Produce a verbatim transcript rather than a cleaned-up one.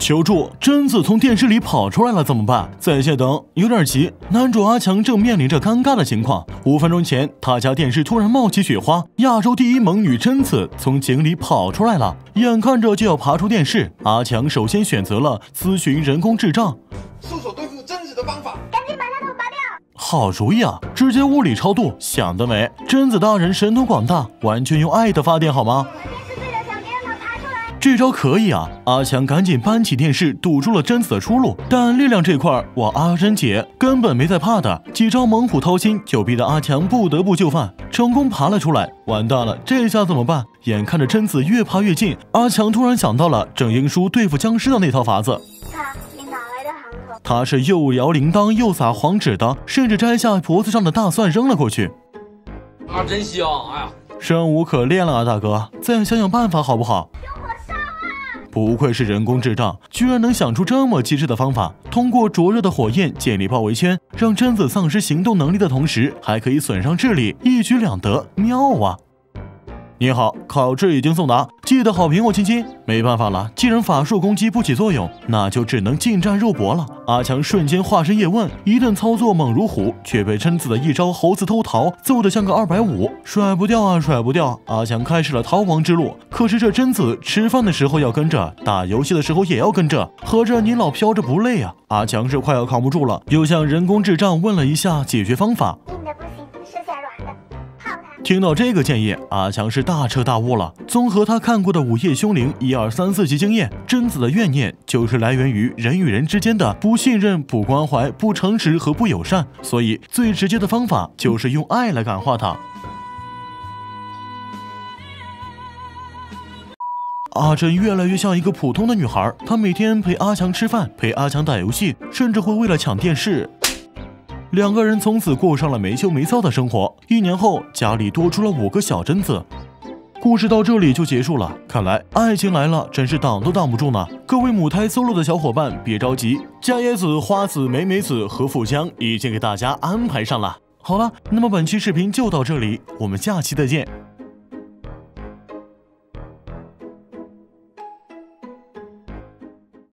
求助！贞子从电视里跑出来了，怎么办？在线等，有点急。男主阿强正面临着尴尬的情况。五分钟前，他家电视突然冒起雪花，亚洲第一猛女贞子从井里跑出来了，眼看着就要爬出电视，阿强首先选择了咨询人工智障。 束手对付贞子的方法， 赶紧把他头拔掉。 好主意啊！直接物理超度，想得美！贞子大人神通广大，完全用爱的发电好吗？这招可以啊！阿强赶紧搬起电视，堵住了贞子的出路。但力量这块，我阿珍姐根本没在怕的，几招猛虎掏心就逼得阿强不得不就范，成功爬了出来。完蛋了，这下怎么办？眼看着贞子越爬越近，阿强突然想到了郑英书对付僵尸的那套法子。 你哪来的行头？ 他是又摇铃铛又撒黄纸的，甚至摘下脖子上的大蒜扔了过去。 啊，真香！哎呀， 生无可恋了啊，大哥，再想想办法好不好？不愧是人工智障，居然能想出这么机智的方法。通过灼热的火焰建立包围圈，让贞子丧失行动能力的同时，还可以损伤智力，一举两得，妙啊！你好，考试已经送达，记得好评哦，亲亲。没办法了，既然法术攻击不起作用，那就只能近战肉搏了。阿强瞬间化身叶问，一顿操作猛如虎，却被贞子的一招猴子偷桃揍得像个二百五，甩不掉啊，甩不掉。阿强开始了逃亡之路。可是这贞子吃饭的时候要跟着，打游戏的时候也要跟着，合着你老飘着不累啊？阿强是快要扛不住了，又向人工智障问了一下解决方法。 硬的不行，剩下软的。 听到这个建议，阿强是大彻大悟了。综合他看过的《午夜凶铃》一二三四集经验，贞子的怨念就是来源于人与人之间的不信任、不关怀、不诚实和不友善，所以最直接的方法就是用爱来感化他。阿珍越来越像一个普通的女孩，她每天陪阿强吃饭，陪阿强打游戏，甚至会为了抢电视。两个人从此过上了没羞没臊的生活。一年后，家里多出了五个小贞子。故事到这里就结束了。看来爱情来了，真是挡都挡不住呢。各位母胎 solo 的小伙伴，别着急，伽椰子、花子、美美子和富江已经给大家安排上了。好了，那么本期视频就到这里，我们下期再见。